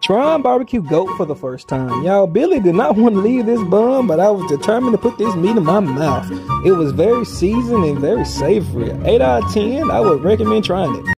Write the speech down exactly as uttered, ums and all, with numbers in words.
Trying barbecue goat for the first time. Y'all, Billy did not want to leave this bun, but I was determined to put this meat in my mouth. It was very seasoned and very savory. eight out of ten, I would recommend trying it.